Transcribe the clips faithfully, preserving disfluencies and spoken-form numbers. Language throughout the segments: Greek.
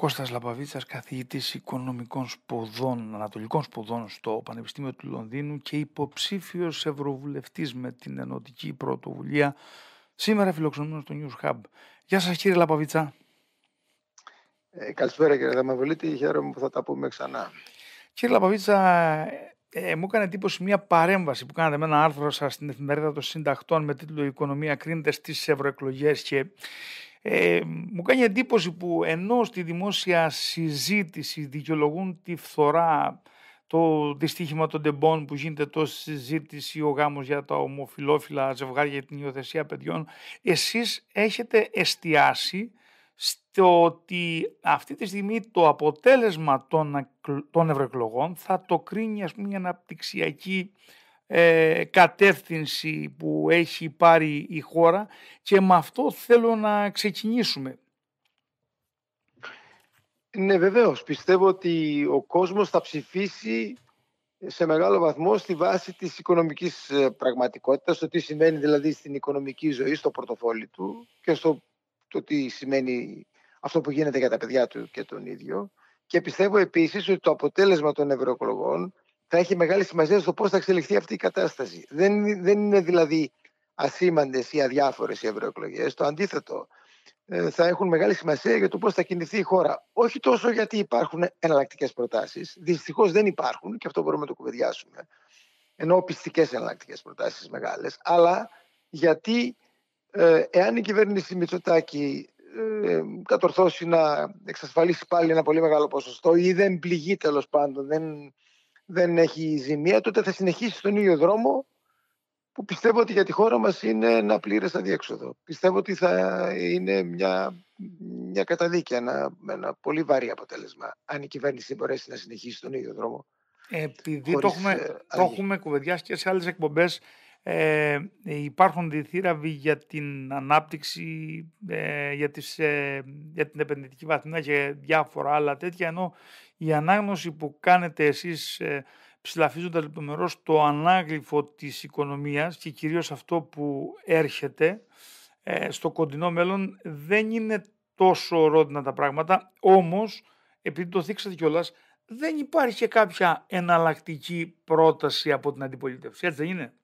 Κώστας Λαπαβίτσας, καθηγητής οικονομικών σπουδών, ανατολικών σπουδών στο Πανεπιστήμιο του Λονδίνου και υποψήφιος ευρωβουλευτής με την Ενωτική Πρωτοβουλία, σήμερα φιλοξενούμενος στο News Hub. Γεια σας κύριε Λαπαβίτσα. Ε, καλησπέρα κύριε Δαμαβολίτη, χαίρομαι που θα τα πούμε ξανά. Κύριε Λαπαβίτσα, ε, ε, μου έκανε εντύπωση μια παρέμβαση που κάνατε με ένα άρθρο σας στην εφημερίδα των συντακτών με τίτλο «Η οικονομία κρίνεται στις ευρωεκλογές» και Ε, μου κάνει εντύπωση που ενώ στη δημόσια συζήτηση δικαιολογούν τη φθορά, το δυστύχημα των τεμπών που γίνεται τόση συζήτηση, ο γάμος για τα ομοφυλόφιλα ζευγάρια για την υιοθεσία παιδιών, εσείς έχετε εστιάσει στο ότι αυτή τη στιγμή το αποτέλεσμα των, των ευρωεκλογών θα το κρίνει, ας πούμε, η αναπτυξιακή Ε, κατεύθυνση που έχει πάρει η χώρα και με αυτό θέλω να ξεκινήσουμε. Ναι, βεβαίως. Πιστεύω ότι ο κόσμος θα ψηφίσει σε μεγάλο βαθμό στη βάση της οικονομικής πραγματικότητας, το τι σημαίνει δηλαδή στην οικονομική ζωή, στο πορτοφόλι του και στο το τι σημαίνει αυτό που γίνεται για τα παιδιά του και τον ίδιο. Και πιστεύω επίσης ότι το αποτέλεσμα των ευρωεκλογών θα έχει μεγάλη σημασία στο πώς θα εξελιχθεί αυτή η κατάσταση. Δεν, δεν είναι δηλαδή ασήμαντες ή αδιάφορες οι ευρωεκλογές. Το αντίθετο, θα έχουν μεγάλη σημασία για το πώς θα κινηθεί η χώρα. Όχι τόσο γιατί υπάρχουν εναλλακτικές προτάσεις. Δυστυχώς δεν υπάρχουν και αυτό μπορούμε να το κουβεντιάσουμε. Ενώ πιστικές εναλλακτικές προτάσεις μεγάλες. Αλλά γιατί ε, εάν η κυβέρνηση Μητσοτάκη ε, κατορθώσει να εξασφαλίσει πάλι ένα πολύ μεγάλο ποσοστό ή δεν πληγεί τέλος πάντων, δεν... δεν έχει ζημία, τότε θα συνεχίσει στον ίδιο δρόμο που πιστεύω ότι για τη χώρα μας είναι ένα πλήρες αδιέξοδο. Πιστεύω ότι θα είναι μια, μια καταδίκη, ένα, ένα πολύ βαρύ αποτέλεσμα αν η κυβέρνηση μπορέσει να συνεχίσει στον ίδιο δρόμο. Επειδή το έχουμε, ε, το έχουμε κουβεντιάσει και σε άλλες εκπομπές, ε, υπάρχουν διθύραυοι για την ανάπτυξη, ε, για, τις, ε, για την επενδυτική βαθμίδα και διάφορα άλλα τέτοια, ενώ η ανάγνωση που κάνετε εσείς ε, ψηλαφίζοντας λεπτομερώς το ανάγλυφο της οικονομίας και κυρίως αυτό που έρχεται ε, στο κοντινό μέλλον, δεν είναι τόσο ρόδινα τα πράγματα, όμως επειδή το θίξατε κιόλας, δεν υπάρχει και κάποια εναλλακτική πρόταση από την αντιπολίτευση, έτσι δεν είναι?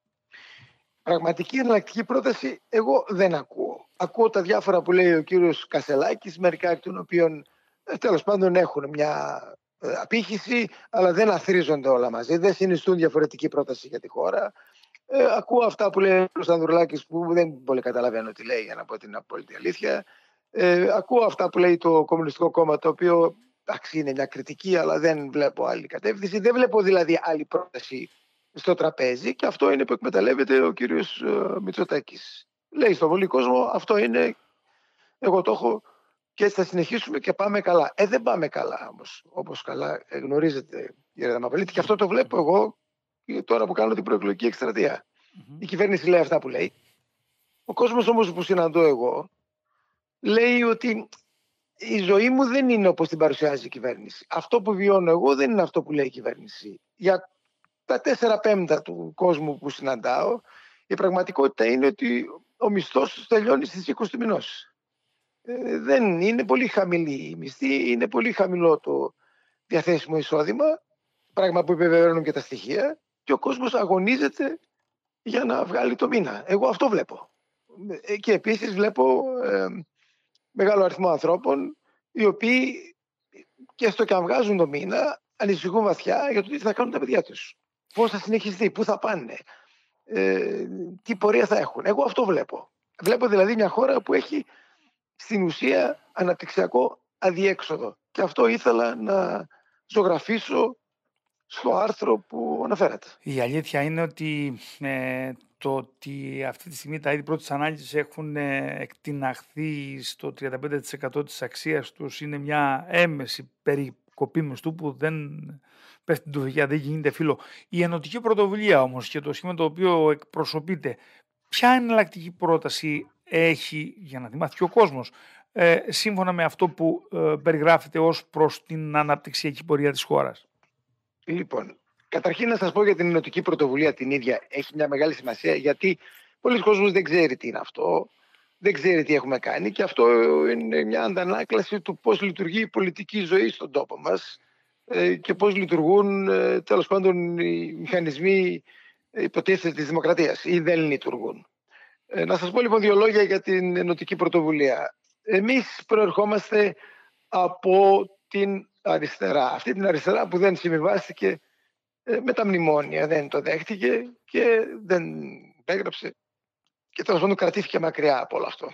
Πραγματική εναλλακτική πρόταση εγώ δεν ακούω. Ακούω τα διάφορα που λέει ο κύριος Κασελάκης, μερικά εκ των οποίων τέλος πάντων έχουν μια απήχηση, αλλά δεν αθροίζονται όλα μαζί, δεν συνιστούν διαφορετική πρόταση για τη χώρα. Ε, ακούω αυτά που λέει ο Ανδρουλάκης που δεν πολύ καταλαβαίνω τι λέει, για να πω την απόλυτη αλήθεια. Ε, ακούω αυτά που λέει το Κομμουνιστικό Κόμμα, το οποίο εντάξει, είναι μια κριτική, αλλά δεν βλέπω άλλη κατεύθυνση. Δεν βλέπω δηλαδή άλλη πρόταση στο τραπέζι και αυτό είναι που εκμεταλλεύεται ο κύριος uh, Μητσοτάκης. Λέει στον πολύ κόσμο, αυτό είναι, εγώ το έχω και έτσι θα συνεχίσουμε και πάμε καλά. Ε, δεν πάμε καλά όμως, όπως καλά γνωρίζετε κύριε Δαμαβολίτη, και αυτό το βλέπω εγώ τώρα που κάνω την προεκλογική εκστρατεία. Mm-hmm. Η κυβέρνηση λέει αυτά που λέει. Ο κόσμος όμως που συναντώ εγώ λέει ότι η ζωή μου δεν είναι όπως την παρουσιάζει η κυβέρνηση. Αυτό που βιώνω εγώ δεν είναι αυτό που λέει η κυβέρνηση. Για τα τέσσερα πέμπτα του κόσμου που συναντάω, η πραγματικότητα είναι ότι ο μισθός τελειώνει στις είκοσι του μηνός. Ε, δεν είναι πολύ χαμηλή η μισθή, είναι πολύ χαμηλό το διαθέσιμο εισόδημα, πράγμα που επιβεβαιώνουν και τα στοιχεία, και ο κόσμος αγωνίζεται για να βγάλει το μήνα. Εγώ αυτό βλέπω. Ε, και επίσης βλέπω ε, μεγάλο αριθμό ανθρώπων οι οποίοι και έστω και αν βγάζουν το μήνα ανησυχούν βαθιά για το τι θα κάνουν τα παιδιά τους. Πώς θα συνεχιστεί, πού θα πάνε, ε, τι πορεία θα έχουν. Εγώ αυτό βλέπω. Βλέπω δηλαδή μια χώρα που έχει στην ουσία αναπτυξιακό αδιέξοδο. Και αυτό ήθελα να ζωγραφίσω στο άρθρο που αναφέρατε. Η αλήθεια είναι ότι ε, το ότι αυτή τη στιγμή τα είδη πρώτης ανάγκης έχουν ε, εκτιναχθεί στο τριάντα πέντε τοις εκατό της αξίας τους είναι μια έμεση περικοπή μισθού που δεν πέφτει την τουφικιά, δεν γίνεται φίλο. Η Ενωτική Πρωτοβουλία όμως και το σχήμα το οποίο εκπροσωπείται, ποια εναλλακτική πρόταση έχει, για να θυμάται και ο κόσμος, ε, σύμφωνα με αυτό που ε, περιγράφεται ως προς την αναπτυξιακή πορεία της χώρας? Λοιπόν, καταρχήν να σας πω για την Ενωτική Πρωτοβουλία την ίδια. Έχει μια μεγάλη σημασία γιατί πολλοί κόσμος δεν ξέρει τι είναι αυτό. δεν ξέρει τι έχουμε κάνει, και αυτό είναι μια αντανάκλαση του πώς λειτουργεί η πολιτική ζωή στον τόπο μας και πώς λειτουργούν τέλος πάντων οι μηχανισμοί υποτίθεται της δημοκρατίας ή δεν λειτουργούν. Να σας πω λοιπόν δύο λόγια για την ενωτική πρωτοβουλία. Εμείς προερχόμαστε από την αριστερά. Αυτή την αριστερά που δεν συμβιβάστηκε με τα μνημόνια, δεν το δέχτηκε και δεν έγραψε και τέλος πάντων κρατήθηκε μακριά από όλο αυτό.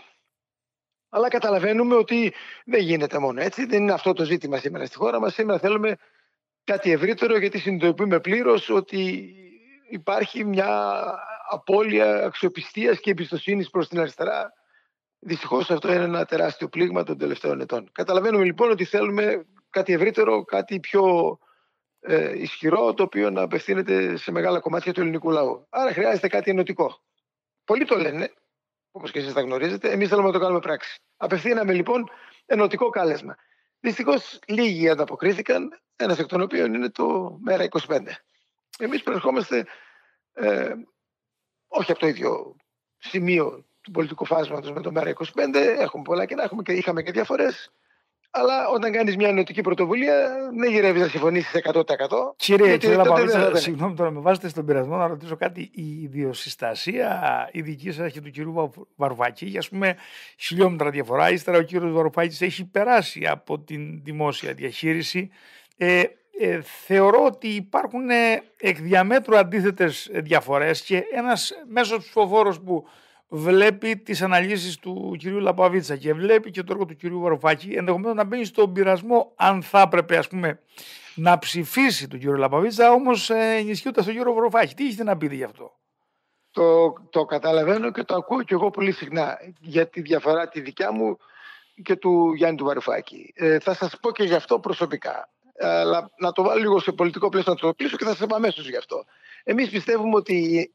Αλλά καταλαβαίνουμε ότι δεν γίνεται μόνο έτσι, δεν είναι αυτό το ζήτημα σήμερα στη χώρα μας. Σήμερα θέλουμε κάτι ευρύτερο, γιατί συνειδητοποιούμε πλήρως ότι υπάρχει μια απώλεια αξιοπιστίας και εμπιστοσύνης προς την αριστερά. Δυστυχώς αυτό είναι ένα τεράστιο πλήγμα των τελευταίων ετών. Καταλαβαίνουμε λοιπόν ότι θέλουμε κάτι ευρύτερο, κάτι πιο ε, ισχυρό, το οποίο να απευθύνεται σε μεγάλα κομμάτια του ελληνικού λαού. Άρα χρειάζεται κάτι ενωτικό. Πολλοί το λένε, όπως και εσείς τα γνωρίζετε, εμείς θέλουμε να το κάνουμε πράξη. Απευθύναμε λοιπόν ενωτικό κάλεσμα. Δυστυχώς λίγοι ανταποκρίθηκαν, ένας εκ των οποίων είναι το ΜΕΡΑ είκοσι πέντε. Εμείς προερχόμαστε ε, όχι από το ίδιο σημείο του πολιτικού φάσματος με το ΜΕΡΑ είκοσι πέντε, έχουμε πολλά κοινά, έχουμε και, είχαμε και διαφορές. Αλλά όταν κάνεις μια ενωτική πρωτοβουλία, δεν γυρεύεις να συμφωνήσεις εκατό τοις εκατό. Κύριε Λαπαβίτσα, συγγνώμη τώρα, με βάζετε στον πειρασμό να ρωτήσω κάτι. Η ιδιοσυστασία η δική σας και του κυρίου Βαρουφάκη έχει, ας πούμε, χιλιόμετρα διαφορά. Ύστερα ο κύριος Βαρουφάκης έχει περάσει από την δημόσια διαχείριση. Ε, ε, θεωρώ ότι υπάρχουν εκ διαμέτρου αντίθετες διαφορές και ένας μέσος ψηφοφόρος που βλέπει τις αναλύσεις του κυρίου Λαπαβίτσα και βλέπει και το έργο του κυρίου Βαρουφάκη, ενδεχομένως να μπαίνει στον πειρασμό αν θα έπρεπε, ας πούμε, να ψηφίσει τον κύριο Λαπαβίτσα, όμως ε, ενισχύοντας τον κύριο Βαρουφάκη. Τι έχετε να πείτε γι' αυτό? Το, το καταλαβαίνω και το ακούω και εγώ πολύ συχνά για τη διαφορά τη δικιά μου και του Γιάννη του Βαρουφάκη. Ε, θα σας πω και γι' αυτό προσωπικά. Αλλά να το βάλω λίγο σε πολιτικό πλαίσιο, να το κλείσω και θα σας πω αμέσως γι' αυτό. Εμείς πιστεύουμε ότι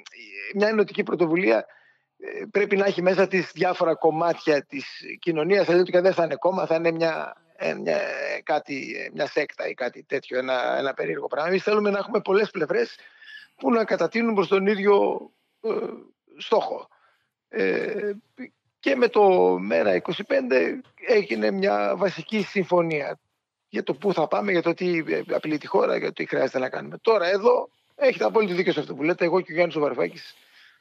μια ενωτική πρωτοβουλία πρέπει να έχει μέσα της διάφορα κομμάτια της κοινωνίας, δηλαδή δεν θα είναι κόμμα, θα είναι μια, μια, κάτι, μια σέκτα ή κάτι τέτοιο, ένα, ένα περίεργο πράγμα. Εμείς θέλουμε να έχουμε πολλές πλευρές που να κατατείνουν προς τον ίδιο ε, στόχο. Ε, και με το ΜΕΡΑ είκοσι πέντε έγινε μια βασική συμφωνία για το πού θα πάμε, για το τι απειλεί τη χώρα, για το τι χρειάζεται να κάνουμε. Τώρα εδώ έχετε απόλυτο δίκιο σε αυτό που λέτε. Εγώ και ο Γιάννης ο Βαρουφάκης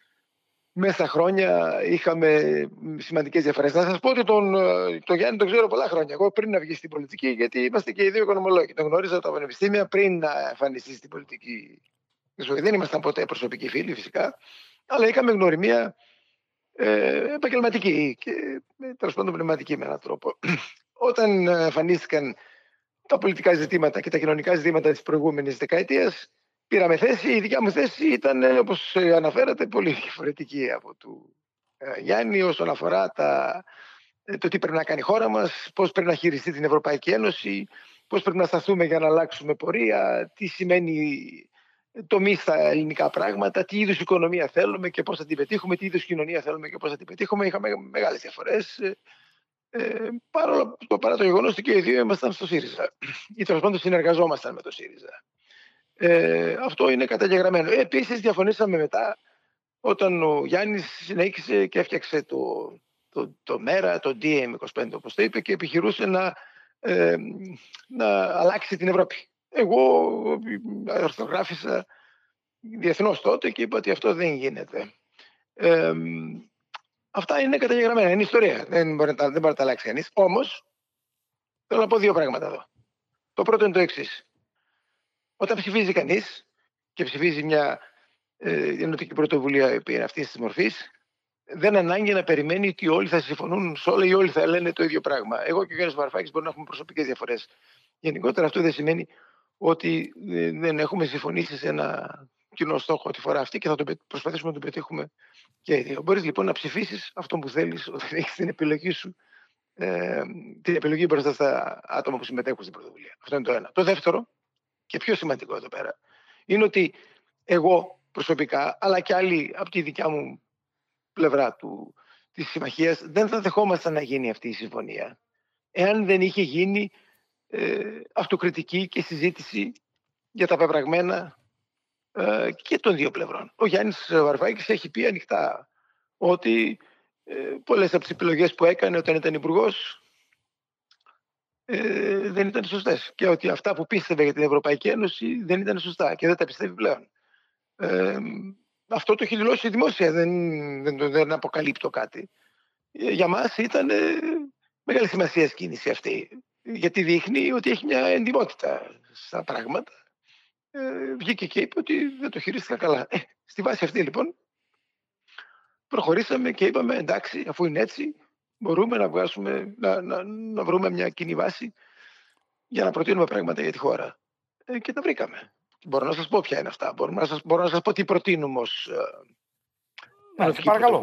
μέσα στα χρόνια είχαμε σημαντικές διαφορές. Να σας πω ότι τον, τον Γιάννη τον ξέρω πολλά χρόνια. Εγώ πριν να βγει στην πολιτική, γιατί είμαστε και οι δύο οικονομολόγοι. Τον γνώριζα από τα πανεπιστήμια πριν να εμφανιστεί στην πολιτική ζωή. Δεν ήμασταν ποτέ προσωπικοί φίλοι φυσικά, αλλά είχαμε γνωριμία ε, επαγγελματική και τέλος πάντων πνευματική με έναν τρόπο. Όταν εμφανίστηκαν τα πολιτικά ζητήματα και τα κοινωνικά ζητήματα της προηγούμενης δεκαετίας, πήραμε θέση. Η δικιά μου θέση ήταν, όπως αναφέρατε, πολύ διαφορετική από του Γιάννη όσον αφορά τα, το τι πρέπει να κάνει η χώρα μας, πώς πρέπει να χειριστεί την Ευρωπαϊκή Ένωση, πώς πρέπει να σταθούμε για να αλλάξουμε πορεία, τι σημαίνει τομή στα ελληνικά πράγματα, τι είδους οικονομία θέλουμε και πώς θα την πετύχουμε, τι είδους κοινωνία θέλουμε και πώς θα την πετύχουμε. Είχαμε μεγάλες διαφορές. Ε, παρόλο, παρά το γεγονός ότι και οι δύο ήμασταν στο ΣΥΡΙΖΑ ή τέλος πάντων συνεργαζόμασταν με το ΣΥΡΙΖΑ. Ε, αυτό είναι καταγεγραμμένο. Ε, επίσης διαφωνήσαμε μετά όταν ο Γιάννης συνέχισε και έφτιαξε το, το, το ΜΕΡΑ, το ντι εμ είκοσι πέντε όπως το είπε, και επιχειρούσε να, ε, να αλλάξει την Ευρώπη. Εγώ ορθογράφησα διεθνώς τότε και είπα ότι αυτό δεν γίνεται. Ε, αυτά είναι καταγεγραμμένα, είναι ιστορία. Δεν μπορεί, δεν μπορεί να τα αλλάξει κανείς. Όμως θέλω να πω δύο πράγματα εδώ. Το πρώτο είναι το εξής. Όταν ψηφίζει κανείς και ψηφίζει μια ε, ενωτική πρωτοβουλία που είναι αυτής της μορφής, δεν ανάγκη να περιμένει ότι όλοι θα συμφωνούν σε όλα ή όλοι θα λένε το ίδιο πράγμα. Εγώ και ο Γιάννης Βαρουφάκης μπορούμε να έχουμε προσωπικές διαφορές. Γενικότερα αυτό δεν σημαίνει ότι δεν έχουμε συμφωνήσει σε ένα κοινό στόχο τη φορά αυτή και θα το προσπαθήσουμε να το πετύχουμε και οι δύο. Μπορείς λοιπόν να ψηφίσεις αυτό που θέλεις όταν έχεις την επιλογή σου, ε, την επιλογή μπροστά στα άτομα που συμμετέχουν στην πρωτοβουλία. Αυτό είναι το ένα. Το δεύτερο, και πιο σημαντικό εδώ πέρα, είναι ότι εγώ προσωπικά, αλλά και άλλοι από τη δικιά μου πλευρά του, της συμμαχίας, δεν θα δεχόμασταν να γίνει αυτή η συμφωνία εάν δεν είχε γίνει ε, αυτοκριτική και συζήτηση για τα πεπραγμένα ε, και των δύο πλευρών. Ο Γιάννης Βαρουφάκης έχει πει ανοιχτά ότι πολλές από τις επιλογές που έκανε όταν ήταν υπουργός ε, δεν ήταν σωστές και ότι αυτά που πίστευε για την Ευρωπαϊκή Ένωση δεν ήταν σωστά και δεν τα πιστεύει πλέον. Ε, αυτό το έχει δηλώσει δημόσια, δεν, δεν, δεν αποκαλύπτω κάτι. Ε, για μας ήταν ε, μεγάλη σημασία κίνηση αυτή, γιατί δείχνει ότι έχει μια εντιμότητα στα πράγματα. Ε, βγήκε και είπε ότι δεν το χειρίστηκα καλά. Ε, στη βάση αυτή λοιπόν προχωρήσαμε και είπαμε εντάξει, αφού είναι έτσι μπορούμε να, βγάσουμε, να, να, να βρούμε μια κοινή βάση για να προτείνουμε πράγματα για τη χώρα. Ε, και τα βρήκαμε. Μπορώ να σας πω ποια είναι αυτά. Μπορώ να σας, μπορώ να σας πω τι προτείνουμε ως ε, παρακαλώ.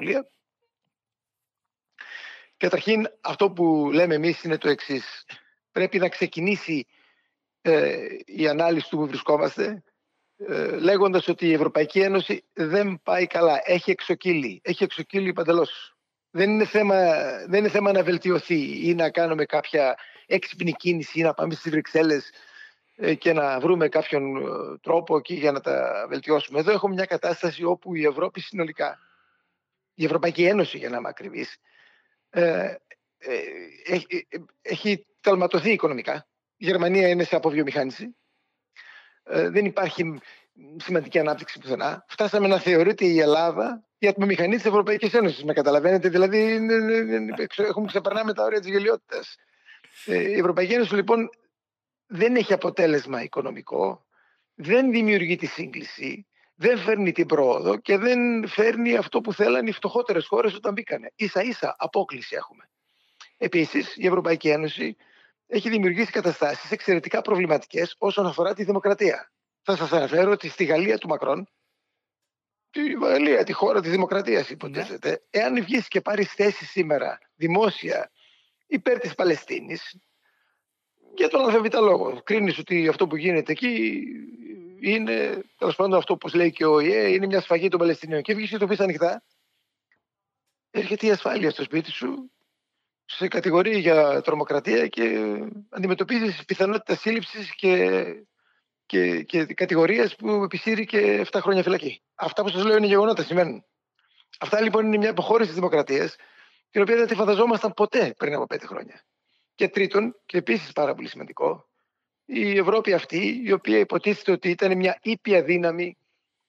Καταρχήν αυτό που λέμε εμείς είναι το εξής. Πρέπει να ξεκινήσει ε, η ανάλυση του που βρισκόμαστε ε, λέγοντας ότι η Ευρωπαϊκή Ένωση δεν πάει καλά. Έχει εξοκύλει. Έχει εξοκύλει παντελώς. Δεν είναι θέμα, δεν είναι θέμα να βελτιωθεί ή να κάνουμε κάποια έξυπνη κίνηση ή να πάμε στις Βρυξέλλες ε, και να βρούμε κάποιον ε, τρόπο εκεί για να τα βελτιώσουμε. Εδώ έχουμε μια κατάσταση όπου η Ευρώπη συνολικά, η Ευρωπαϊκή Ένωση για να είμαι ακριβής, ε, ε, έχει, ε, έχει ταλματωθεί οικονομικά. Η Γερμανία είναι σε αποβιομηχάνηση. Ε, δεν υπάρχει σημαντική ανάπτυξη πουθενά. Φτάσαμε να θεωρείται η Ελλάδα η ατμομηχανή της Ευρωπαϊκής Ένωσης. Με καταλαβαίνετε, δηλαδή έχουμε ξεπερνάμε τα όρια της γελιότητας. Ε, η Ευρωπαϊκή Ένωση λοιπόν δεν έχει αποτέλεσμα οικονομικό, δεν δημιουργεί τη σύγκληση, δεν φέρνει την πρόοδο και δεν φέρνει αυτό που θέλανε οι φτωχότερες χώρες όταν μπήκανε. Ίσα ίσα απόκλιση έχουμε. Επίσης, η Ευρωπαϊκή Ένωση έχει δημιουργήσει καταστάσεις εξαιρετικά προβληματικές όσον αφορά τη δημοκρατία. Θα σας αναφέρω ότι στη Γαλλία του Μακρόν, τη Γαλλία, τη χώρα της δημοκρατίας υποτίθεται, ναι. Εάν βγεις και πάρεις θέση σήμερα δημόσια υπέρ της Παλαιστίνης, για τον αλφαβήτα λόγο, κρίνεις ότι αυτό που γίνεται εκεί είναι, τέλος πάντων αυτό που λέει και ο ΟΗΕ, είναι μια σφαγή των Παλαιστινίων και βγεις και το πεις ανοιχτά, έρχεται η ασφάλεια στο σπίτι σου, σε κατηγορεί για τρομοκρατία και αντιμετωπίζεις πιθανότητα σύλληψης και, και, και κατηγορίες που επισύρει και επτά χρόνια φυλακή. Αυτά που σας λέω είναι γεγονότα, σημαίνουν. Αυτά λοιπόν είναι μια αποχώρηση της δημοκρατίας, την οποία δεν τη φανταζόμασταν ποτέ πριν από πέντε χρόνια. Και τρίτον, και επίσης πάρα πολύ σημαντικό, η Ευρώπη αυτή, η οποία υποτίθεται ότι ήταν μια ήπια δύναμη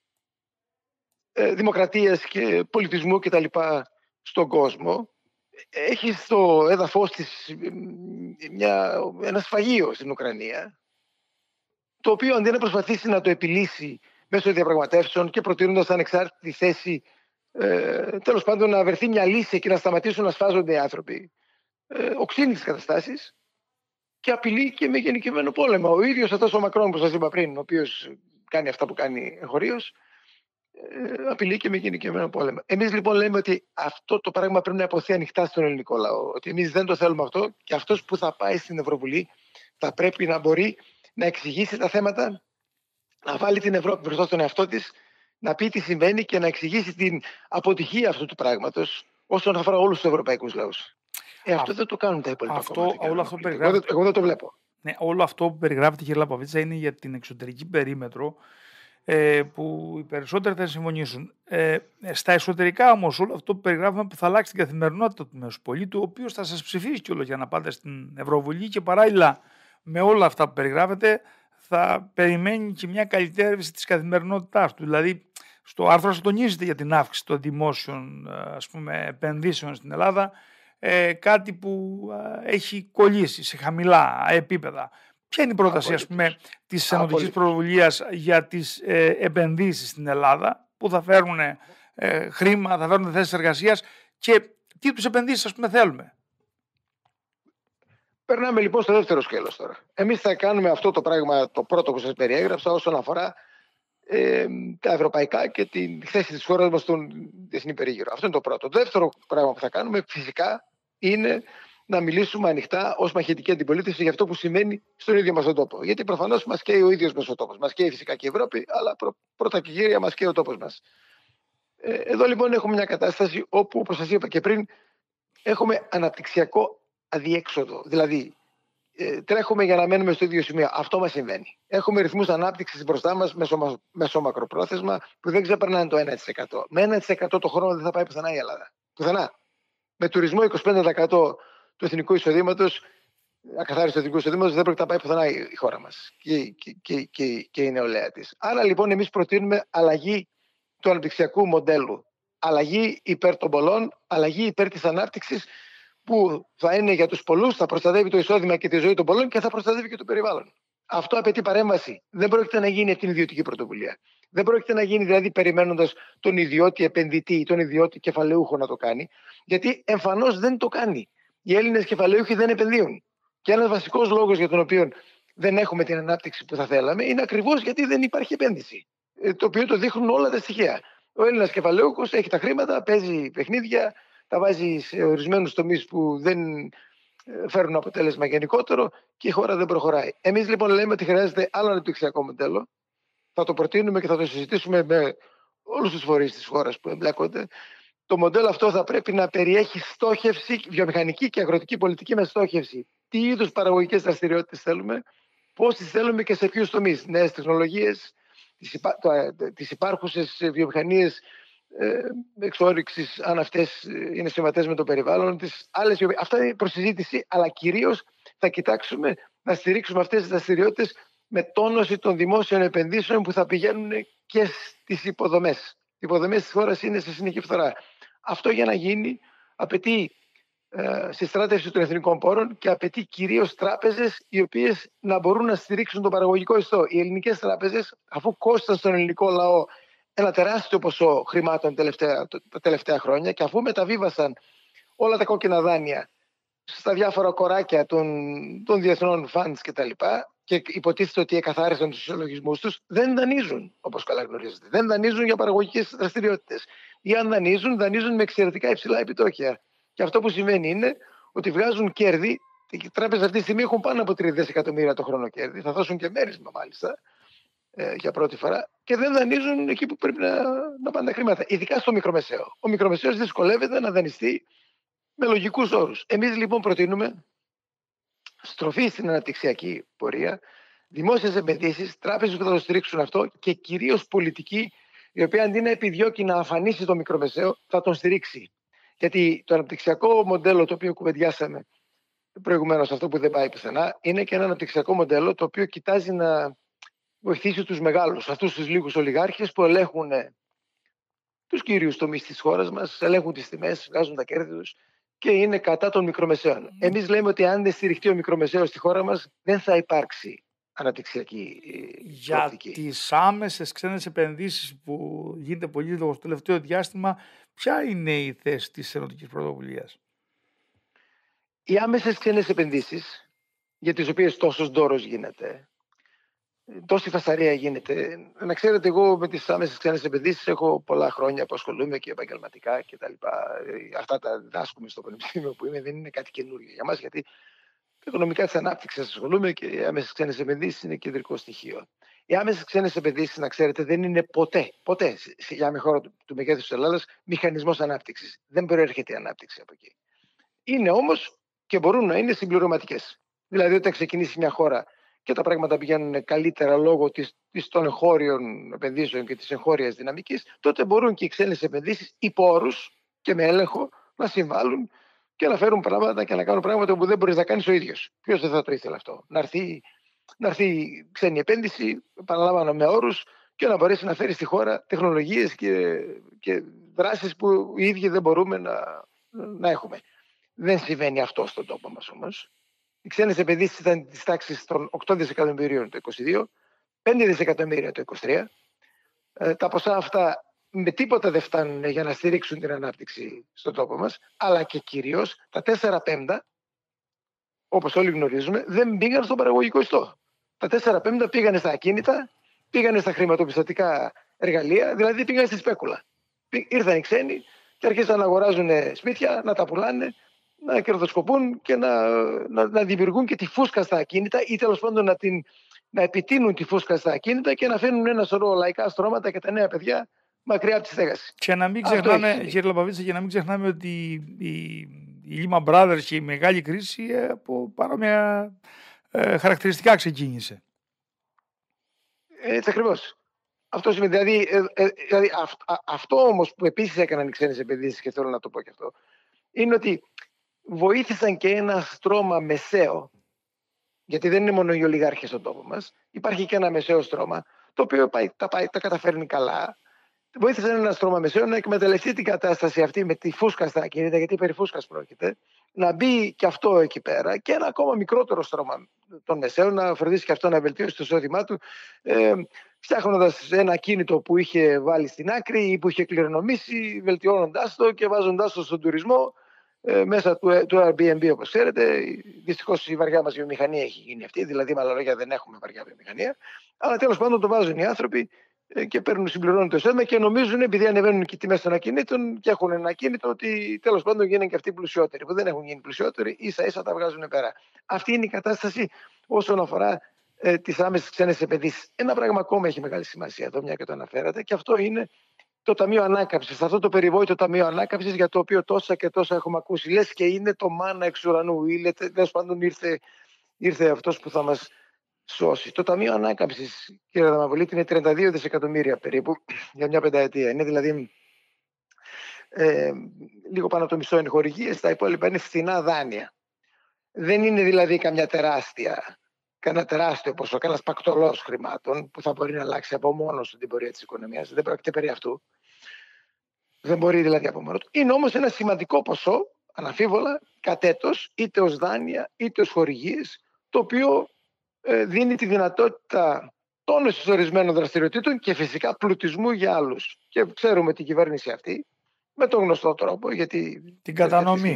ε, δημοκρατίας και πολιτισμού κτλ. Στον κόσμο, έχει στο έδαφος της μια, ένα σφαγείο στην Ουκρανία, το οποίο αντί να προσπαθήσει να το επιλύσει μέσω διαπραγματεύσεων και προτείνοντας ανεξάρτητη θέση, ε, τέλος πάντων να βρεθεί μια λύση και να σταματήσουν να σφάζονται οι άνθρωποι, ε, οξύνει τις καταστάσεις και απειλεί και με γενικευμένο πόλεμο. Ο ίδιος αυτός ο Μακρόν που σας είπα πριν, ο οποίος κάνει αυτά που κάνει εγχωρίως, ε, απειλεί και με γενικευμένο πόλεμο. Εμείς λοιπόν λέμε ότι αυτό το πράγμα πρέπει να υποθεί ανοιχτά στον ελληνικό λαό. Ότι εμείς δεν το θέλουμε αυτό και αυτός που θα πάει στην Ευρωβουλή θα πρέπει να μπορεί να εξηγήσει τα θέματα, να βάλει την Ευρώπη μπροστά στον εαυτό της, να πει τι συμβαίνει και να εξηγήσει την αποτυχία αυτού του πράγματος όσον αφορά όλους τους ευρωπαϊκούς λαούς. Ε, αυτό Α, δεν το κάνουν τα υπόλοιπα αυτό, κομμάτια. Όλο αυτό εγώ, δεν, εγώ δεν το βλέπω. Ναι, όλο αυτό που περιγράφεται, κύριε Λαπαβίτσα, είναι για την εξωτερική περίμετρο, ε, που οι περισσότεροι θα συμφωνήσουν. Ε, στα εσωτερικά όμως, όλο αυτό που περιγράφουμε που θα αλλάξει την καθημερινότητα του μεσοπολίτου, ο οποίος θα σας ψηφίσει κιόλας για να πάτε στην Ευρωβουλή και παράλληλα με όλα αυτά που περιγράφετε θα περιμένει και μια καλυτέρευση της καθημερινότητάς του. Δηλαδή, στο άρθρο σας τονίζεται για την αύξηση των δημόσιων, ας πούμε, επενδύσεων στην Ελλάδα, ε, κάτι που ε, έχει κολλήσει σε χαμηλά επίπεδα. Ποια είναι η πρόταση, ας πούμε, της Ενωτικής Πρωτοβουλίας για τις ε, επενδύσεις στην Ελλάδα που θα φέρουν ε, χρήμα, θα φέρουν θέσεις εργασίας και τι τους επενδύσεις, ας πούμε, θέλουμε. Περνάμε λοιπόν στο δεύτερο σκέλος τώρα. Εμείς θα κάνουμε αυτό το πράγμα, το πρώτο που σας περιέγραψα, όσον αφορά ε, τα ευρωπαϊκά και τη θέση της χώρας μας στον διεθνή περίγυρο. Αυτό είναι το πρώτο. Το δεύτερο πράγμα που θα κάνουμε φυσικά είναι να μιλήσουμε ανοιχτά ως μαχητική αντιπολίτευση για αυτό που σημαίνει στον ίδιο μας τον τόπο. Γιατί προφανώς μας καίει ο ίδιος μας ο τόπος. Μας καίει φυσικά και η Ευρώπη, αλλά πρω, πρώτα και κύρια μας καίει ο τόπος μας. Ε, εδώ λοιπόν έχουμε μια κατάσταση όπου, όπως σας είπα και πριν, έχουμε αναπτυξιακό αδιέξοδο. Δηλαδή, ε, τρέχουμε για να μένουμε στο ίδιο σημείο. Αυτό μας συμβαίνει. Έχουμε ρυθμούς ανάπτυξης μπροστά μας μεσομακροπρόθεσμα που δεν ξεπερνάνε το ένα τοις εκατό. Με ένα τοις εκατό το χρόνο δεν θα πάει πουθενά η Ελλάδα. Πουθενά. με τουρισμό είκοσι πέντε τοις εκατό του εθνικού εισοδήματος, ακαθάριστο εθνικού εισοδήματος, δεν πρόκειται να πάει πουθενά η χώρα μας και, και, και, και, και η νεολαία της. Άρα λοιπόν εμείς προτείνουμε αλλαγή του αναπτυξιακού μοντέλου. Αλλαγή υπέρ των πολλών, αλλαγή υπέρ της ανάπτυξης, που θα είναι για τους πολλούς, θα προστατεύει το εισόδημα και τη ζωή των πολλών και θα προστατεύει και το περιβάλλον. Αυτό απαιτεί παρέμβαση. Δεν πρόκειται να γίνει από την ιδιωτική πρωτοβουλία. Δεν πρόκειται να γίνει δηλαδή περιμένοντας τον ιδιώτη επενδυτή ή τον ιδιώτη κεφαλαιούχο να το κάνει, γιατί εμφανώς δεν το κάνει. Οι Έλληνες κεφαλαιούχοι δεν επενδύουν. Και ένας βασικός λόγος για τον οποίο δεν έχουμε την ανάπτυξη που θα θέλαμε είναι ακριβώς γιατί δεν υπάρχει επένδυση. Το οποίο το δείχνουν όλα τα στοιχεία. Ο Έλληνας κεφαλαιούχος έχει τα χρήματα, παίζει παιχνίδια, τα βάζει σε ορισμένους τομείς που δεν φέρουν αποτέλεσμα γενικότερο και η χώρα δεν προχωράει. Εμείς λοιπόν λέμε ότι χρειάζεται άλλο αναπτυξιακό μοντέλο. Θα το προτείνουμε και θα το συζητήσουμε με όλους τους φορείς της χώρας που εμπλέκονται. Το μοντέλο αυτό θα πρέπει να περιέχει στόχευση, βιομηχανική και αγροτική πολιτική με στόχευση. Τι είδους παραγωγικές δραστηριότητες θέλουμε, πώς τις θέλουμε και σε ποιους τομείς. Νέες τεχνολογίες, τις, υπά, τις υπάρχουσες βιομηχανίες ε, εξόρυξης, αν αυτές είναι συμβατές με το περιβάλλον, τις άλλες, αυτά είναι προσυζήτηση, αλλά κυρίως θα κοιτάξουμε να στηρίξουμε αυτές τις δραστηριότητες με τόνωση των δημόσιων επενδύσεων που θα πηγαίνουν και στις υποδομές. Οι υποδομές της χώρας είναι σε συνεχή φθορά. Αυτό για να γίνει απαιτεί ε, συστράτευση των εθνικών πόρων και απαιτεί κυρίως τράπεζες οι οποίες να μπορούν να στηρίξουν τον παραγωγικό ιστό. Οι ελληνικές τράπεζες, αφού κόστησαν στον ελληνικό λαό ένα τεράστιο ποσό χρημάτων τελευταία, τα τελευταία χρόνια και αφού μεταβίβασαν όλα τα κόκκινα δάνεια στα διάφορα κοράκια των, των διεθνών funds κτλ. Και υποτίθεται ότι εκαθάρισαν τους ισολογισμούς τους, δεν δανείζουν, όπως καλά γνωρίζετε. Δεν δανείζουν για παραγωγικές δραστηριότητες. Ή αν δανείζουν, δανείζουν με εξαιρετικά υψηλά επιτόκια. Και αυτό που σημαίνει είναι ότι βγάζουν κέρδη. Οι τράπεζες αυτή τη στιγμή έχουν πάνω από τρία δισεκατομμύρια το χρόνο κέρδη. Θα δώσουν και μέρισμα μάλιστα ε, για πρώτη φορά. Και δεν δανείζουν εκεί που πρέπει να, να πάνε τα χρήματα. Ειδικά στο μικρομεσαίο. Ο μικρομεσαίος δυσκολεύεται να δανειστεί με λογικούς όρους. Εμείς λοιπόν προτείνουμε στροφή στην αναπτυξιακή πορεία, δημόσιες επενδύσεις, τράπεζες που θα το στηρίξουν αυτό και κυρίως πολιτική, η οποία αντί να επιδιώκει να αφανίσει το μικρομεσαίο, θα τον στηρίξει. Γιατί το αναπτυξιακό μοντέλο το οποίο κουβεντιάσαμε προηγουμένως, αυτό που δεν πάει πουθενά, είναι και ένα αναπτυξιακό μοντέλο το οποίο κοιτάζει να βοηθήσει τους μεγάλους, αυτούς τους λίγους ολιγάρχες που ελέγχουν τους κύριους τομείς της χώρας μας, ελέγχουν τις τιμές, βγάζουν τα κέρδη τους και είναι κατά των μικρομεσαίων. Mm. Εμείς λέμε ότι αν δεν στηριχτεί ο μικρομεσαίος στη χώρα μας, δεν θα υπάρξει αναπτυξιακή για προοπτική. τις άμεσες ξένες επενδύσεις που γίνεται πολύ λόγω στο τελευταίο διάστημα, ποια είναι η θέση της ενωτικής πρωτοβουλίας? Οι άμεσες ξένες επενδύσεις, για τις οποίες τόσος ντόρος γίνεται, τόση φασαρία γίνεται. Να ξέρετε, εγώ με τις άμεσες ξένες επενδύσεις έχω πολλά χρόνια που ασχολούμαι και επαγγελματικά και τα λοιπά. Αυτά τα διδάσκουμε στο πανεπιστήμιο που είμαι, δεν είναι κάτι καινούργιο για μας, γιατί οικονομικά της ανάπτυξης ασχολούμαι και οι άμεσες ξένες επενδύσεις είναι κεντρικό στοιχείο. Οι άμεσες ξένες επενδύσεις, να ξέρετε, δεν είναι ποτέ, ποτέ για μια χώρα του, του μεγέθους της Ελλάδας μηχανισμός ανάπτυξης. Δεν προέρχεται η ανάπτυξη από εκεί. Είναι όμως και μπορούν να είναι συμπληρωματικές. Δηλαδή, όταν ξεκινήσει μια χώρα και τα πράγματα πηγαίνουν καλύτερα λόγω της, της των εγχώριων επενδύσεων και της εγχώριας δυναμικής, τότε μπορούν και οι ξένες επενδύσεις υπό όρους και με έλεγχο να συμβάλλουν και να φέρουν πράγματα και να κάνουν πράγματα που δεν μπορείς να κάνεις ο ίδιος. Ποιος δεν θα το ήθελε αυτό? Να έρθει, να έρθει ξένη επένδυση, επαναλαμβάνω, με όρους και να μπορέσει να φέρει στη χώρα τεχνολογίες και, και δράσεις που οι ίδιοι δεν μπορούμε να, να έχουμε. Δεν συμβαίνει αυτό στον τόπο μας όμως. Οι ξένες επενδύσεις ήταν της τάξης των οκτώ δισεκατομμυρίων το είκοσι δύο, πέντε δισεκατομμύρια το είκοσι τρία. Ε, τα ποσά αυτά με τίποτα δεν φτάνουν για να στηρίξουν την ανάπτυξη στον τόπο μας, αλλά και κυρίως τα τέσσερα πέμπτα, όπως όλοι γνωρίζουμε, δεν πήγαν στον παραγωγικό ιστό. Τα τέσσερα πέμπτα πήγανε στα ακίνητα, πήγανε στα χρηματοπιστωτικά εργαλεία, δηλαδή πήγανε στη σπέκουλα. Ήρθαν οι ξένοι και αρχίσαν να αγοράζουν σπίτια, να τα πουλάνε, να κερδοσκοπούν και να, να, να δημιουργούν και τη φούσκα στα ακίνητα ή τέλος πάντων να, την, να επιτείνουν τη φούσκα στα ακίνητα και να φέρνουν ένα σωρό λαϊκά στρώματα και τα νέα παιδιά μακριά από τη στέγαση. Και να μην ξεχνάμε, κύριε Λαπαβίτσα, και να μην ξεχνάμε ότι η, η Lehman Brothers και η μεγάλη κρίση από παρόμοια ε, χαρακτηριστικά ξεκίνησε. Έτσι ακριβώς. Αυτό σημαίνει, δηλαδή, ε, ε, δηλαδή αυ, α, αυτό όμως που επίσης έκαναν οι ξένες επενδύσεις, και θέλω να το πω και αυτό, είναι ότι βοήθησαν και ένα στρώμα μεσαίο, γιατί δεν είναι μόνο οι ολιγάρχες στον τόπο μας, υπάρχει και ένα μεσαίο στρώμα, το οποίο πάει, τα, πάει, τα καταφέρνει καλά. Βοήθησαν ένα στρώμα μεσαίο να εκμεταλλευτεί την κατάσταση αυτή με τη φούσκα στα ακίνητα, γιατί περί φούσκας πρόκειται, να μπει και αυτό εκεί πέρα, και ένα ακόμα μικρότερο στρώμα των μεσαίων να φροντίσει και αυτό να βελτιώσει το εισόδημά του, ε, φτιάχνοντας ένα ακίνητο που είχε βάλει στην άκρη ή που είχε κληρονομήσει, βελτιώνοντας το και βάζοντας το στον τουρισμό, ε, μέσα του, του Airbnb, όπως ξέρετε. Δυστυχώς η βαριά μας βιομηχανία έχει γίνει αυτή, δηλαδή με άλλα λόγια δεν έχουμε βαριά βιομηχανία, αλλά τέλος πάντων το βάζουν οι άνθρωποι και παίρνουν, συμπληρώνουν το εισόδημα και νομίζουν, επειδή ανεβαίνουν και οι τιμές των ακινήτων και έχουν ένα ακίνητο, ότι τέλος πάντων γίνουν και αυτοί πλουσιότεροι. Που δεν έχουν γίνει πλουσιότεροι, ίσα ίσα τα βγάζουν πέρα. Αυτή είναι η κατάσταση όσον αφορά ε, τις άμεσες ξένες επενδύσεις. Ένα πράγμα ακόμα έχει μεγάλη σημασία εδώ, μια και το αναφέρατε, και αυτό είναι το Ταμείο Ανάκαμψης. Αυτό το περιβόητο Ταμείο Ανάκαμψης, για το οποίο τόσα και τόσα έχουμε ακούσει. Λες και είναι το μάνα εξ ουρανού. Τέλος πάντων ήρθε, ήρθε αυτός που θα μας σώσει. Το Ταμείο Ανάκαμψης, κύριε Δαμαβολίτη, είναι τριάντα δύο δισεκατομμύρια περίπου για μια πενταετία. Είναι δηλαδή ε, λίγο πάνω από το μισό είναι χορηγίες, τα υπόλοιπα είναι φθηνά δάνεια. Δεν είναι δηλαδή καμιά τεράστια, κανένα τεράστιο ποσό, κανένα πακτολός χρημάτων που θα μπορεί να αλλάξει από μόνο του την πορεία της οικονομίας. Δεν πρόκειται περί αυτού. Δεν μπορεί δηλαδή από μόνο του. Είναι όμως ένα σημαντικό ποσό, αναμφίβολα, κατ' έτος, είτε ως δάνεια είτε ως χορηγίες, το οποίο δίνει τη δυνατότητα τόνωσης ορισμένων δραστηριοτήτων και φυσικά πλουτισμού για άλλους. Και ξέρουμε την κυβέρνηση αυτή με τον γνωστό τρόπο, γιατί την κατανομή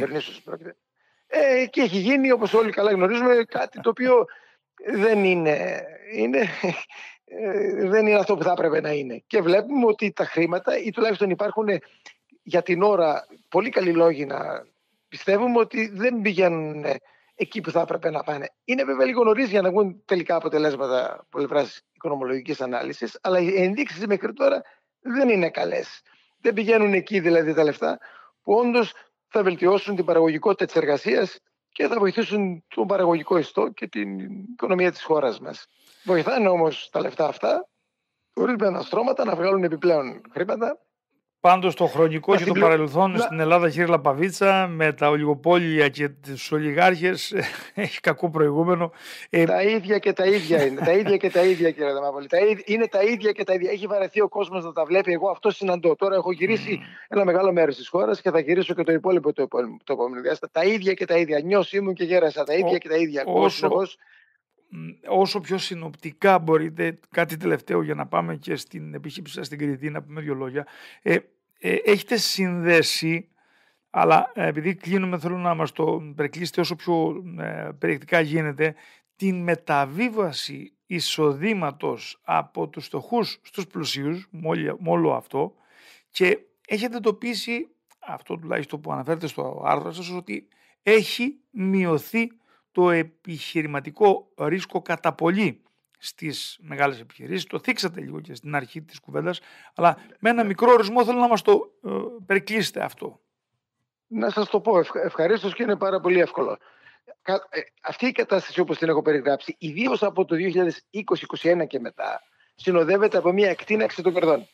ε, και έχει γίνει, όπως όλοι καλά γνωρίζουμε, κάτι το οποίο δεν είναι, είναι, ε, δεν είναι αυτό που θα έπρεπε να είναι. Και βλέπουμε ότι τα χρήματα, ή τουλάχιστον υπάρχουν για την ώρα πολύ καλοί λόγοι να πιστεύουμε ότι δεν πηγαίνουν εκεί που θα έπρεπε να πάνε. Είναι βέβαια λίγο νωρίς για να βγουν τελικά αποτελέσματα από πλευράς οικονομολογικής ανάλυσης, αλλά οι ενδείξεις μέχρι τώρα δεν είναι καλές. Δεν πηγαίνουν εκεί δηλαδή τα λεφτά που όντως θα βελτιώσουν την παραγωγικότητα της εργασίας και θα βοηθήσουν τον παραγωγικό ιστό και την οικονομία της χώρας μας. Βοηθάνε όμως τα λεφτά αυτά, ορισμένα στρώματα, να βγάλουν επιπλέον χρήματα. Πάντως το χρονικό και το παρελθόν να... στην Ελλάδα, κύριε Λαπαβίτσα, με τα ολιγοπόλια και τους ολιγάρχες έχει κακό προηγούμενο. Τα ίδια και τα ίδια είναι. τα ίδια και τα ίδια, κύριε Δαμαβολή. Τα ίδια, είναι τα ίδια και τα ίδια. Έχει βαρεθεί ο κόσμος να τα βλέπει. Εγώ αυτό συναντώ. Τώρα έχω γυρίσει mm. ένα μεγάλο μέρος της χώρας και θα γυρίσω και το υπόλοιπο το επόμενο διάστημα. Τα ίδια και τα ίδια. Νιώσει ήμουν και γέρασα. Τα ίδια ο, και τα ίδια. Όσο, όσο πιο συνοπτικά μπορείτε, κάτι τελευταίο για να πάμε και στην επιχείρηση σας στην Κρήτη, να πούμε δύο λόγια. Ε, ε, έχετε συνδέσει, αλλά ε, επειδή κλείνουμε θέλω να μας το περικλείσετε όσο πιο ε, περιεκτικά γίνεται, την μεταβίβαση εισοδήματος από τους φτωχούς στους πλουσίους, με όλο αυτό, και έχετε εντοπίσει, αυτό τουλάχιστον που αναφέρετε στο άρθρο σας, ότι έχει μειωθεί το επιχειρηματικό ρίσκο κατά πολύ στις μεγάλες επιχειρήσεις. Το θίξατε λίγο και στην αρχή της κουβέντας, αλλά με ένα μικρό ορισμό θέλω να μας το ε, περικλείσετε αυτό. Να σας το πω ευχαρίστως και είναι πάρα πολύ εύκολο. Αυτή η κατάσταση όπως την έχω περιγράψει, ιδίως από το δύο χιλιάδες είκοσι είκοσι ένα και μετά, συνοδεύεται από μια εκτείναξη των κερδών.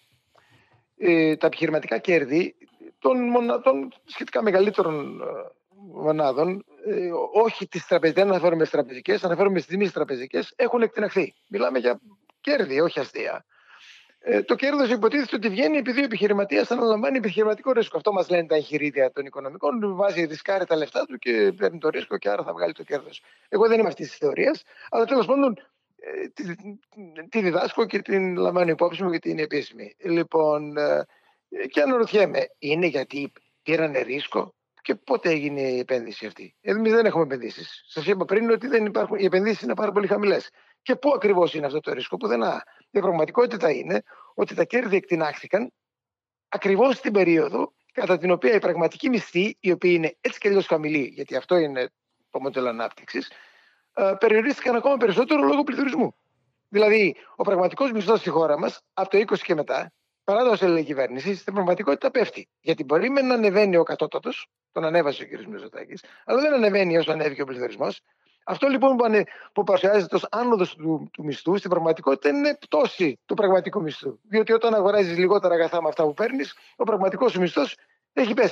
Ε, τα επιχειρηματικά κέρδη των, μονα, των σχετικά μεγαλύτερων μονάδων, ε, όχι τις τραπεζικές, δεν αναφέρομαι στις τραπεζικές, αναφέρομαι στις μη τραπεζικές, έχουν εκτιναχθεί. Μιλάμε για κέρδη, όχι αστεία. Ε, το κέρδος υποτίθεται ότι βγαίνει επειδή ο επιχειρηματίας αναλαμβάνει επιχειρηματικό ρίσκο. Αυτό μας λένε τα εγχειρίδια των οικονομικών. Βάζει, ρισκάρει τα λεφτά του και παίρνει το ρίσκο και άρα θα βγάλει το κέρδος. Εγώ δεν είμαι αυτής της θεωρίας, αλλά τέλος πάντων ε, τη, τη διδάσκω και την λαμβάνω υπόψη μου γιατί είναι επίσημη. Λοιπόν, ε, και αναρωτιέμαι, είναι γιατί πήρανε ρίσκο? Και πότε έγινε η επένδυση αυτή? Εμείς δεν έχουμε επενδύσεις. Σας είπα πριν ότι δεν υπάρχουν, οι επενδύσεις είναι πάρα πολύ χαμηλές. Και πού ακριβώς είναι αυτό το ρίσκο? Πουθενά. Η πραγματικότητα είναι ότι τα κέρδη εκτινάχθηκαν ακριβώς στην περίοδο κατά την οποία η πραγματική μισθή, η οποία είναι έτσι και αλλιώς χαμηλή, γιατί αυτό είναι το μοντέλο ανάπτυξης, περιορίστηκαν ακόμα περισσότερο λόγω πληθωρισμού. Δηλαδή, ο πραγματικός μισθός στη χώρα μας από το είκοσι και μετά, παρά το όσο λέει η κυβέρνηση, στην πραγματικότητα πέφτει. Γιατί μπορεί με να ανεβαίνει ο κατώτατος, τον ανέβασε ο κ. Μητσοτάκης, αλλά δεν ανεβαίνει όσο ανέβηκε ο πληθωρισμός. Αυτό λοιπόν που, ανε, που παρουσιάζεται ως άνοδος του, του μισθού, στην πραγματικότητα είναι πτώση του πραγματικού μισθού. Διότι όταν αγοράζεις λιγότερα αγαθά με αυτά που παίρνεις, ο πραγματικός σου μισθός έχει πέσει.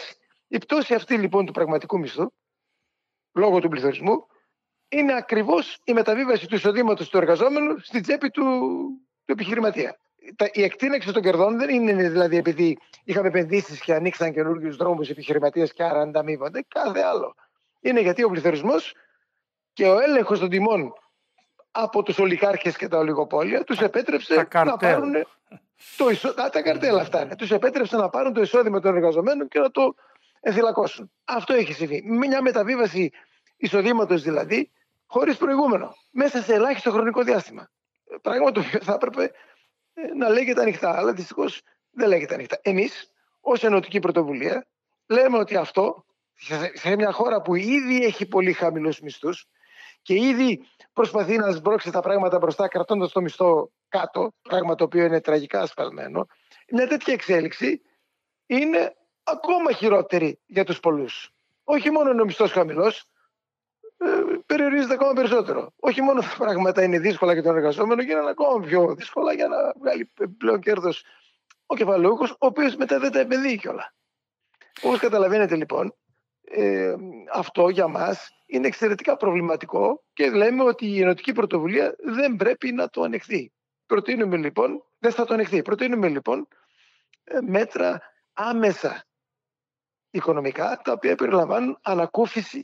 Η πτώση αυτή λοιπόν του πραγματικού μισθού, λόγω του πληθωρισμού, είναι ακριβώς η μεταβίβαση του εισοδήματος του εργαζόμενου στην τσέπη του, του επιχειρηματία. Η εκτείναξη των κερδών δεν είναι δηλαδή επειδή είχαμε επενδύσεις και ανοίξαν καινούργιους δρόμους επιχειρηματίες και άρα ανταμείβονται, κάθε άλλο. Είναι γιατί ο πληθωρισμός και ο έλεγχος των τιμών από τους ολιγάρχες και τα ολιγοπόλια τους επέτρεψε να πάρουν το εισόδημα. Τα καρτέλα αυτά είναι. Τους επέτρεψε να πάρουν το εισόδημα των εργαζομένων και να το ενθυλακώσουν. Αυτό έχει συμβεί. Μια μεταβίβαση εισοδήματος δηλαδή, χωρίς προηγούμενο, μέσα σε ελάχιστο χρονικό διάστημα. Πράγμα το οποίο θα έπρεπε να λέγεται ανοιχτά, αλλά δυστυχώς δεν λέγεται ανοιχτά. Εμείς, ως ενωτική πρωτοβουλία, λέμε ότι αυτό σε μια χώρα που ήδη έχει πολύ χαμηλούς μισθούς και ήδη προσπαθεί να σμπρώξει τα πράγματα μπροστά κρατώντας το μισθό κάτω, πράγμα το οποίο είναι τραγικά ασφαλμένο, μια τέτοια εξέλιξη είναι ακόμα χειρότερη για τους πολλούς. Όχι μόνο είναι ο μισθός χαμηλός, ε, περιορίζεται ακόμα περισσότερο. Όχι μόνο τα πράγματα είναι δύσκολα για τον εργαζόμενο, γίνανε ακόμα πιο δύσκολα για να βγάλει πλέον κέρδος ο κεφαλαιούχος, ο οποίος μετά δεν τα επενδύει κιόλα. Όπως καταλαβαίνετε λοιπόν, ε, αυτό για μας είναι εξαιρετικά προβληματικό και λέμε ότι η ενωτική πρωτοβουλία δεν πρέπει να το ανεχθεί. Προτείνουμε λοιπόν, δεν θα το ανεχθεί. Προτείνουμε λοιπόν μέτρα άμεσα οικονομικά, τα οποία περιλαμβάνουν ανακούφιση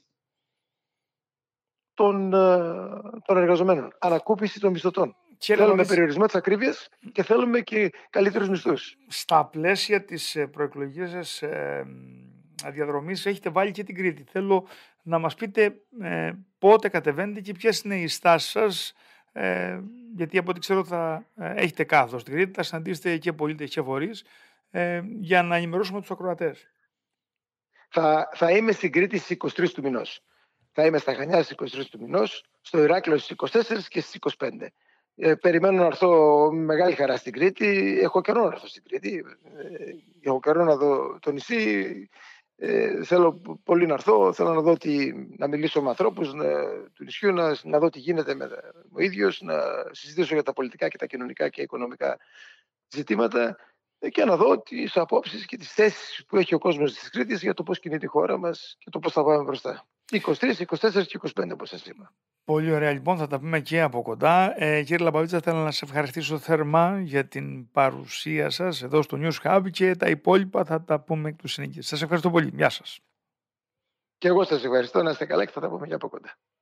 των, των εργαζομένων, ανακούφιση των μισθωτών. Και θέλουμε λάβεις... περιορισμό της ακρίβειας και θέλουμε και καλύτερους μισθούς. Στα πλαίσια της προεκλογικής σας ε, διαδρομής έχετε βάλει και την Κρήτη. Θέλω να μας πείτε ε, πότε κατεβαίνετε και ποιες είναι οι στάσεις σας, ε, γιατί από ό,τι ξέρω θα ε, έχετε κάθος στην Κρήτη, θα συναντήσετε και πολίτες και φορείς, ε, για να ενημερώσουμε τους ακροατές. Θα, θα είμαι στην Κρήτη στις είκοσι τρεις του μηνός. Θα είμαι στα Χανιά στις είκοσι τρεις του μηνός, στο Ηράκλειο στις είκοσι τέσσερις και στις είκοσι πέντε. Ε, περιμένω να έρθω με μεγάλη χαρά στην Κρήτη. Έχω καιρό να έρθω στην Κρήτη. Ε, έχω καιρό να δω το νησί. Ε, θέλω πολύ να έρθω. Θέλω να, δω τι, να μιλήσω με ανθρώπους να, του νησιού, να, να δω τι γίνεται με, με ο ίδιος, να συζητήσω για τα πολιτικά και τα κοινωνικά και οικονομικά ζητήματα και να δω τις απόψεις και τις θέσεις που έχει ο κόσμος της Κρήτης για το πώς κινείται η χώρα μας και το πώς θα πάμε μπροστά. είκοσι τρεις, είκοσι τέσσερις και είκοσι πέντε, όπως σας είπα. Πολύ ωραία, λοιπόν, θα τα πούμε και από κοντά. Ε, κύριε Λαμπαβίτσα, θέλω να σας ευχαριστήσω θερμά για την παρουσία σας εδώ στο News Hub και τα υπόλοιπα θα τα πούμε εκ του συνεχής. Σας ευχαριστώ πολύ. Γεια σας. Και εγώ σας ευχαριστώ. Να είστε καλά και θα τα πούμε και από κοντά.